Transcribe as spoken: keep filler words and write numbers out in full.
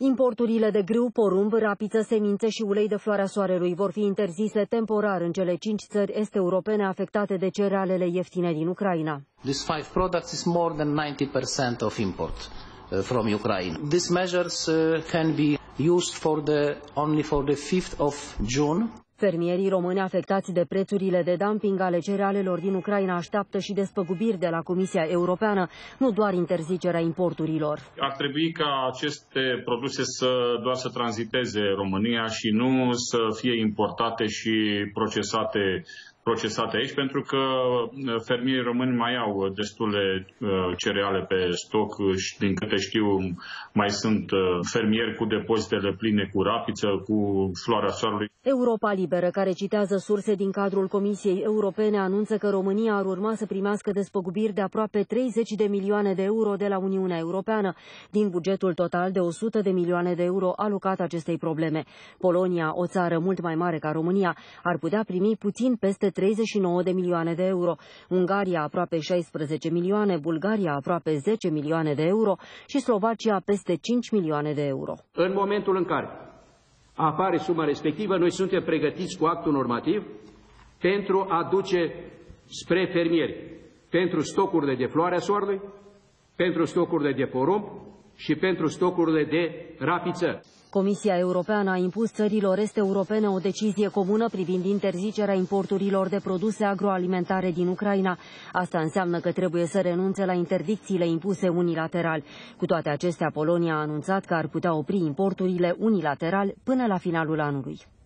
Importurile de grâu, porumb, rapiță, semințe și ulei de floarea soarelui vor fi interzise temporar în cele cinci țări est-europene afectate de cerealele ieftine din Ucraina. These five products is more than ninety percent of import uh, from Ukraine. These measures uh, can be used for the only for the fifth of June. Fermierii români afectați de prețurile de dumping ale cerealelor din Ucraina așteaptă și despăgubiri de la Comisia Europeană, nu doar interzicerea importurilor. Ar trebui ca aceste produse să doar să tranziteze România și nu să fie importate și procesate procesate aici, pentru că fermierii români mai au destule cereale pe stoc și, din câte știu, mai sunt fermieri cu depozitele pline cu rapiță, cu floarea soarelui. Europa Liberă, care citează surse din cadrul Comisiei Europene, anunță că România ar urma să primească despăgubiri de aproape treizeci de milioane de euro de la Uniunea Europeană, din bugetul total de o sută de milioane de euro alocat acestei probleme. Polonia, o țară mult mai mare ca România, ar putea primi puțin peste treizeci și nouă de milioane de euro, Ungaria aproape șaisprezece milioane, Bulgaria aproape zece milioane de euro și Slovacia peste cinci milioane de euro. În momentul în care apare suma respectivă, noi suntem pregătiți cu actul normativ pentru a duce spre fermieri, pentru stocurile de floarea soarelui, pentru stocurile de porumb și pentru stocurile de rapiță. Comisia Europeană a impus țărilor est-europene o decizie comună privind interzicerea importurilor de produse agroalimentare din Ucraina. Asta înseamnă că trebuie să renunțe la interdicțiile impuse unilateral. Cu toate acestea, Polonia a anunțat că ar putea opri importurile unilateral până la finalul anului.